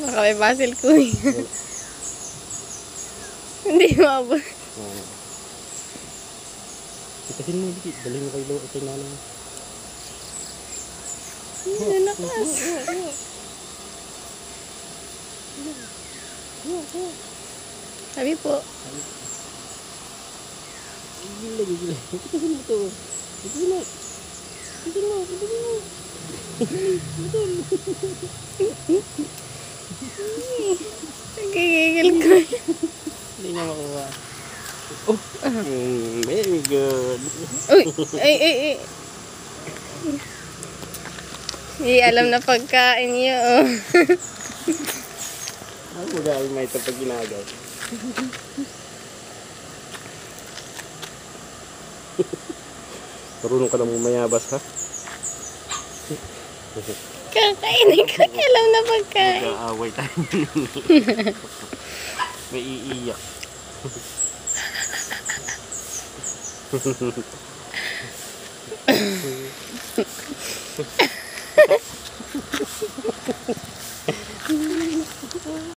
Baka may basil ko eh. Hindi maabot. Itasin mo, Diki. Dalhin mo kayo kay nanay. Nakas. Sabi po. Gila. Itasin mo to. Itasin mo. Nagigigil ko. Hindi niya makuha. Oh, very good. Uy, ay. Hindi alam na pagkain niyo. Ano mo gawin may ito pag ginagaw? Marunong ka na mong mayabas, ha? Kakainin ko, alam na pagkain. Mag-aaway tayo. May iiyak.